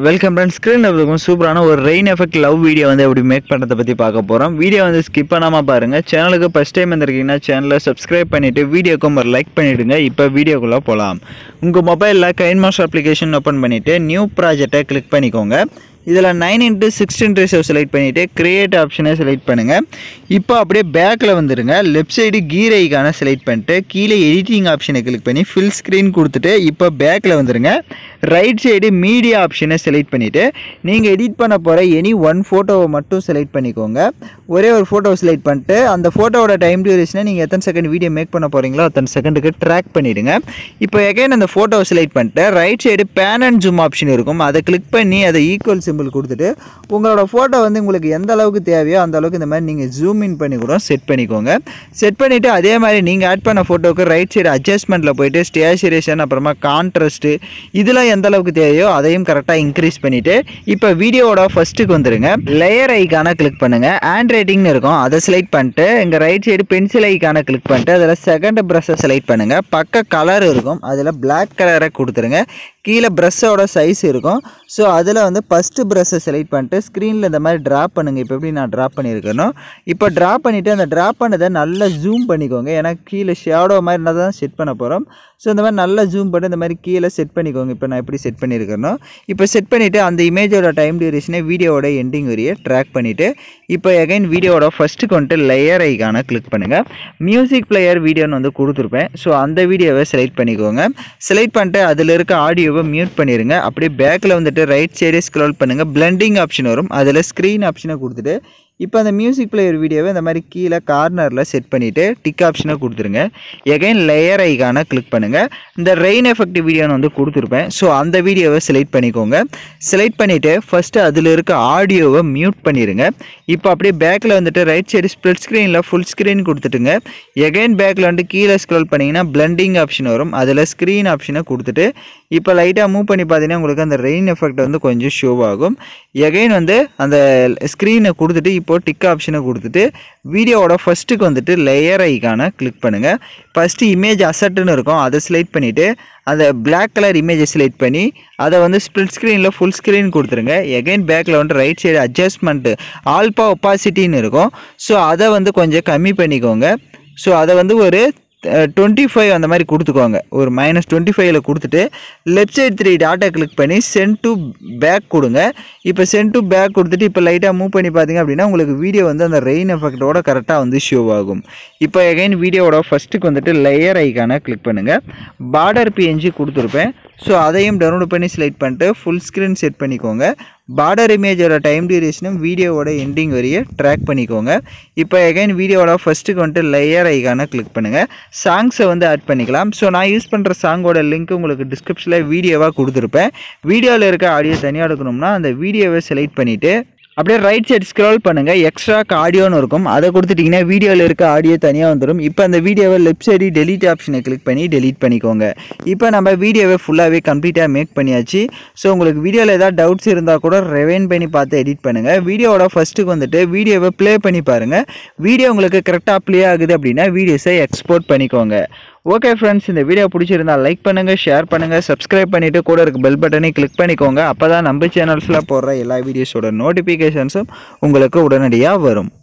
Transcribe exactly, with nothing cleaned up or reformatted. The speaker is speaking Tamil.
Welcome friends. ஸ்க்ரீனில் இருக்கும் சூப்பரான ஒரு ரெயின் எஃபெக்ட் லவ் வீடியோ வந்து எப்படி மேக் பண்ணுறதை பற்றி பார்க்க போகிறோம். வீடியோ வந்து ஸ்கிப் பண்ணாமல் பாருங்கள். சேனலுக்கு ஃபஸ்ட் டைம் வந்திருக்கீங்கன்னா சேனலை சப்ஸ்கிரைப் பண்ணிவிட்டு வீடியோக்கும் ஒரு லைக் பண்ணிவிடுங்க. இப்போ வீடியோக்குள்ளே போகலாம். உங்கள் மொபைலில் கைன்மாஸ்டர் அப்ளிகேஷன் ஓப்பன் பண்ணிவிட்டு நியூ ப்ராஜெக்டை கிளிக் பண்ணிக்கோங்க. இதில் nine into sixteen ratio select பண்ணிவிட்டு கிரியேட் ஆப்ஷனை செலக்ட் பண்ணுங்கள். இப்போ அப்படியே பேக்கில் வந்துடுங்க. லெஃப்ட் சைடு கீர் ஐக்கான செலக்ட் பண்ணிட்டு கீழே எடிட்டிங் ஆப்ஷனை கிளிக் பண்ணி ஃபில் ஸ்க்ரீன் கொடுத்துட்டு இப்போ பேக்கில் வந்துடுங்க. ரைட் சைடு மீடியா ஆப்ஷனை செலக்ட் பண்ணிவிட்டு நீங்கள் எடிட் பண்ண போகிற எனி ஒன் ஃபோட்டோவை மட்டும் செலக்ட் பண்ணிக்கோங்க. ஒரே ஒரு ஃபோட்டோவை செலக்ட் பண்ணிட்டு அந்த ஃபோட்டோவோட டைம் டியூரேஷனை நீங்கள் எத்தனை செகண்ட் வீடியோ மேக் பண்ண போகிறீங்களோ அத்தனை செகண்டுக்கு ட்ராக் பண்ணிவிடுங்க. இப்போ எகைன் அந்த ஃபோட்டோவை செலக்ட் பண்ணிட்டு right side pan and zoom option இருக்கும். அதை கிளிக் பண்ணி அதை ஈக்குவல் சிம்பிள் கொடுத்துட்டு உங்களோட ஃபோட்டோ வந்து உங்களுக்கு எந்த அளவுக்கு தேவையோ அந்த அளவுக்கு இந்த மாதிரி நீங்கள் ஜூம் இன் பண்ணி கூட செட் பண்ணிக்கோங்க. செட் பண்ணிவிட்டு அதே மாதிரி நீங்கள் ஆட் பண்ண ஃபோட்டோவுக்கு ரைட் சைடு அட்ஜஸ்ட்மெண்ட்டில் போய்ட்டு ஸ்டேச்சுரேஷன் அப்புறமா கான்ட்ராஸ்ட்டு இதெல்லாம் எந்த அளவுக்கு தேவையோ அதையும் கரெக்டாக இன்க்ரீஸ் பண்ணிவிட்டு இப்போ வீடியோவோட ஃபஸ்ட்டுக்கு வந்துடுங்க. லேயர் ஐக்கான கிளிக் பண்ணுங்கள். ஹேண்ட் ரைட்டிங்னு இருக்கும், அதை செலக்ட் பண்ணிட்டு இங்கே ரைட் சைடு பென்சில் ஐக்கான கிளிக் பண்ணிட்டு அதில் செகண்ட் ப்ரஷ்ஷை செலக்ட் பண்ணுங்கள். பக்க கலர் இருக்கும், அதில் பிளாக் கலரை கொடுத்துருங்க. கீழே ப்ரஷ்ஷோட சைஸ் இருக்கும். ஸோ அதில் வந்து ஃபஸ்ட்டு ப்ரஷ்ஷை செலக்ட் பண்ணிட்டு ஸ்க்ரீனில் இந்த மாதிரி ட்ராப் பண்ணுங்கள். இப்போ எப்படி நான் ட்ராப் பண்ணியிருக்கணும். இப்போ ட்ராப் பண்ணிவிட்டு அந்த ட்ராப் பண்ணதை நல்லா ஜூம் பண்ணிக்கோங்க. ஏன்னா கீழே ஷேடோ மாதிரி இருந்தால் தான் செட் பண்ண போகிறோம். ஸோ இந்த மாதிரி நல்லா ஜூம் பண்ணி இந்த மாதிரி கீழே செட் பண்ணிக்கோங்க. இப்போ நான் எப்படி செட் பண்ணியிருக்கணும். இப்போ செட் பண்ணிவிட்டு அந்த இமேஜோட டைம் டியூரேஷனை வீடியோவோட எண்டிங் வரைய ட்ராக் பண்ணிவிட்டு இப்போ எகைன் வீடியோவோட ஃபஸ்ட்டுக்கு வந்துட்டு லேயர் ஐக்கான கிளிக் பண்ணுங்கள். மியூசிக் பிளேயர் வீடியோன்னு வந்து கொடுத்துருப்பேன். ஸோ அந்த வீடியோவை செலக்ட் பண்ணிக்கோங்க. செலக்ட் பண்ணிட்டு அதில் இருக்க ஆடியோவை மியூட் பண்ணிடுங்க. அப்படியே பேக்கில் வந்துட்டு ரைட் சைடே ஸ்க்ரோல் பண்ணுங்கள். பிளெண்டிங் ஆப்ஷன் வரும், அதில் ஸ்க்ரீன் ஆப்ஷனை கொடுத்துட்டு இப்போ அந்த மியூசிக் பிளேயர் வீடியோவை இந்த மாதிரி கீழே கார்னரில் செட் பண்ணிவிட்டு டிக் ஆப்ஷனை கொடுத்துருங்க. எகைன் லேயர் ஐக்கான கிளிக் பண்ணுங்கள். இந்த ரெயின் எஃபெக்ட் வீடியோன்னு வந்து கொடுத்துருப்பேன். ஸோ அந்த வீடியோவை செலக்ட் பண்ணிக்கோங்க. செலக்ட் பண்ணிவிட்டு ஃபஸ்ட்டு அதில் இருக்க ஆடியோவை மியூட் பண்ணிடுங்க. இப்போ அப்படியே பேக்கில் வந்துட்டு ரைட் சைடு ஸ்ப்ளிட் ஸ்க்ரீனில் ஃபுல் ஸ்க்ரீன் கொடுத்துட்டுங்க. எகைன் பேக்கில் வந்துட்டு கீழே ஸ்க்ரோல் பண்ணிங்கன்னா பிளெண்டிங் ஆப்ஷன் வரும், அதில் ஸ்க்ரீன் ஆப்ஷனை கொடுத்துட்டு இப்போ லைட்டாக மூவ் பண்ணி பார்த்தீங்கன்னா உங்களுக்கு அந்த ரெயின் எஃபெக்ட் வந்து கொஞ்சம் ஷோ ஆகும். எகைன் வந்து அந்த ஸ்க்ரீனை கொடுத்துட்டு இப்போ டிக் ஆப்ஷனை கொடுத்துட்டு வீடியோவோட ஃபஸ்ட்டுக்கு வந்துட்டு லேயர் ஐக்கான கிளிக் பண்ணுங்கள். ஃபஸ்ட்டு இமேஜ் அசட்டுன்னு இருக்கும், அதை செலக்ட் பண்ணிவிட்டு அந்த பிளாக் கலர் இமேஜை செலக்ட் பண்ணி அதை வந்து ஸ்ப்ளிட் ஸ்க்ரீனில் ஃபுல் ஸ்க்ரீன் கொடுத்துருங்க. எகைன் பேக்கில் வந்து ரைட் சைடு அட்ஜஸ்ட்மெண்ட்டு ஆல்பா ஒப்பாசிட்டின்னு இருக்கும். ஸோ அதை வந்து கொஞ்சம் கம்மி பண்ணிக்கோங்க. ஸோ அதை வந்து ஒரு டுவெண்ட்டி ஃபைவ் அந்த மாதிரி கொடுத்துக்கோங்க. ஒரு மைனஸ் டுவெண்ட்டி ஃபைவ்ல கொடுத்துட்டு லெஃப்ட் சைட் த்ரீ டாட்டா கிளிக் பண்ணி சென்ட் டு பேக் கொடுங்க. இப்போ சென்ட் டு பேக் கொடுத்துட்டு இப்போ லைட்டாக மூவ் பண்ணி பார்த்தீங்க அப்படின்னா உங்களுக்கு வீடியோ வந்து அந்த ரெயின் எஃபெக்டோட கரெக்டாக வந்து ஷோ ஆகும். இப்போ எகைன் வீடியோவோட ஃபஸ்ட்டுக்கு வந்துட்டு லேயர் ஐக்கான கிளிக் பண்ணுங்கள். பார்டர் பிஎன்ஜி கொடுத்துருப்பேன். ஸோ அதையும் டவுன்லோட் பண்ணி செலக்ட் பண்ணிட்டு ஃபுல் ஸ்க்ரீன் செட் பண்ணிக்கோங்க. பார்டர் இமேஜோட டைம் டியூரேஷனும் வீடியோவோட எண்டிங் வரைய ட்ராக் பண்ணிக்கோங்க. இப்போ எகைன் வீடியோவோட ஃபஸ்ட்டுக்கு வந்துட்டு லேயர் ஐக்கான கிளிக் பண்ணுங்கள். சாங்ஸை வந்து ஆட் பண்ணிக்கலாம். ஸோ நான் யூஸ் பண்ணுற சாங்கோட லிங்க் உங்களுக்கு டிஸ்கிரிப்ஷனில் வீடியோவாக கொடுத்துருப்பேன். வீடியோவில் இருக்க ஆடியோ தனியாக எடுக்கணும்னா அந்த வீடியோவை செலக்ட் பண்ணிவிட்டு அப்படியே ரைட் சைடு ஸ்க்ரோல் பண்ணுங்கள். எக்ஸ்ட்ரா ஆடியோன்னு இருக்கும், அதை கொடுத்துட்டிங்கன்னா வீடியோவில் இருக்க ஆடியோ தனியாக வந்துடும். இப்போ அந்த வீடியோவை லெஃப்ட் சைடு டெலீட் ஆப்ஷனை கிளிக் பண்ணி டெலீட் பண்ணிக்கோங்க. இப்போ நம்ம வீடியோவை ஃபுல்லாகவே கம்ப்ளீட்டாக மேக் பண்ணியாச்சு. ஸோ உங்களுக்கு வீடியோவில் ஏதாவது டவுட்ஸ் இருந்தால் கூட ரெவைன் பண்ணி பார்த்து எடிட் பண்ணுங்கள். வீடியோவோட ஃபஸ்ட்டுக்கு வந்துட்டு வீடியோவை ப்ளே பண்ணி பாருங்கள். வீடியோ உங்களுக்கு கரெக்டாக ப்ளே ஆகுது அப்படின்னா வீடியோஸை எக்ஸ்போர்ட் பண்ணிக்கோங்க. ஓகே ஃப்ரெண்ட்ஸ், இந்த வீடியோ பிடிச்சிருந்தால் லைக் பண்ணுங்கள், ஷேர் பண்ணுங்கள், சப்ஸ்கிரைப் பண்ணிவிட்டு கூட இருக்க பெல் பட்டனை கிளிக் பண்ணிக்கோங்க. அப்போ தான் நம்ம சேனல்ஸில் போடுற எல்லா வீடியோஸோட நோட்டிஃபிகேஷன்ஸும் உங்களுக்கு உடனடியாக வரும்.